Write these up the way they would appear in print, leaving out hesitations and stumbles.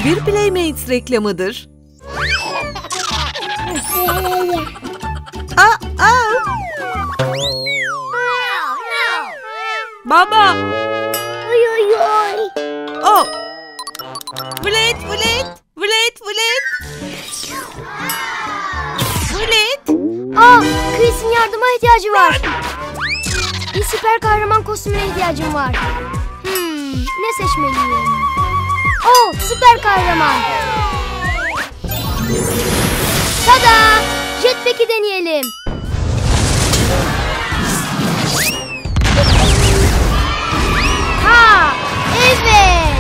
bir Playmates reklamıdır. Baba. Oy oy oy. Oh. Vlet, vlet, vlet, vlet. Vlet. Chris'in yardıma ihtiyacı var. Bir süper kahraman kostümüne ihtiyacım var. Ne seçmeliyim? Süper kahraman. Tada! Jetpack'i deneyelim. Evet.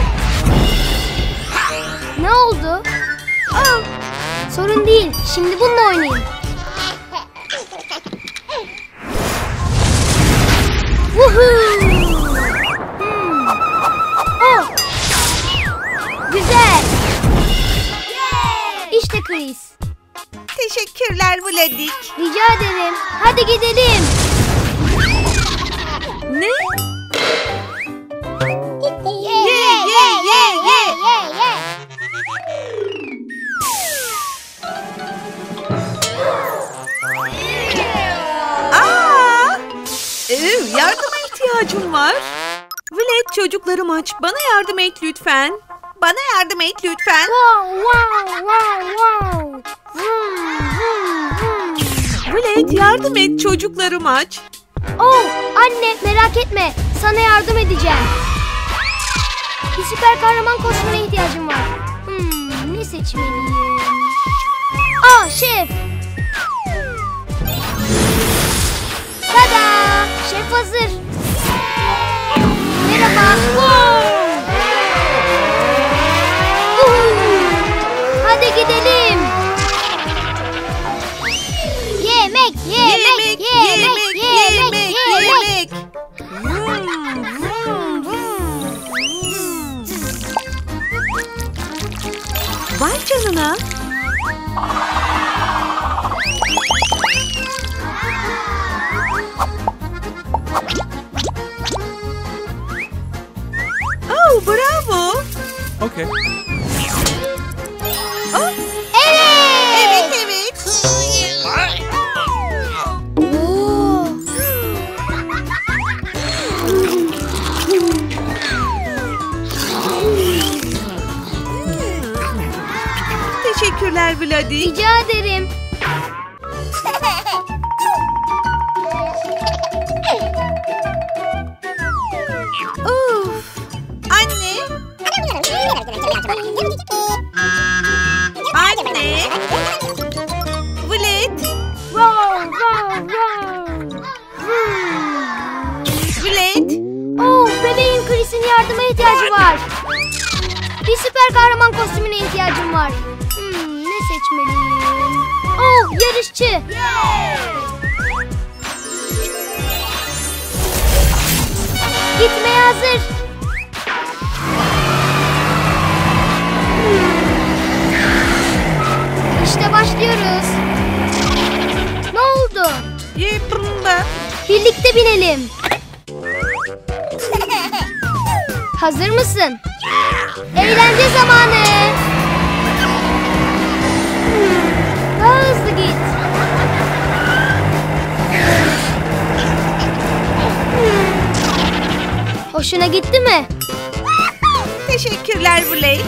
Ne oldu? Sorun değil. Şimdi bununla oynayayım. Woohoo! Güzel. İşte Chris. Teşekkürler Vladik. Rica ederim. Hadi gidelim. Ne? Yardıma ihtiyacım var. Vlet, çocuklarım aç. Bana yardım et lütfen. Bana yardım et lütfen. Wow. Vlet, yardım et, çocuklarım aç. Anne merak etme. Sana yardım edeceğim. Bir süper kahraman kostümüne ihtiyacım var. Ne seçmeliyim? Şef. Tada! Şef hazır. Merhaba. Hadi gidelim. Yemek. Vay canına. Bravo. Okay. Evet. Teşekkürler Vladik. Rica ederim. Anne. Vlet. Vlet. Bebeğim Chris'in yardıma ihtiyacı var. Bir süper kahraman kostümüne ihtiyacım var. Ne seçmeliyim? Yarışçı. Gitmeye hazır. İşte başlıyoruz. Ne oldu? Birlikte binelim. Hazır mısın? Eğlence zamanı. Daha hızlı git. Hoşuna gitti mi? Teşekkürler Vlet.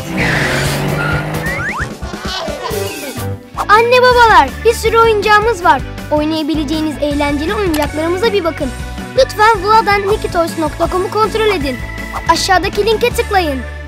Anne babalar, bir sürü oyuncağımız var. Oynayabileceğiniz eğlenceli oyuncaklarımıza bir bakın. Lütfen vladannikitoys.com'u kontrol edin. Aşağıdaki linke tıklayın.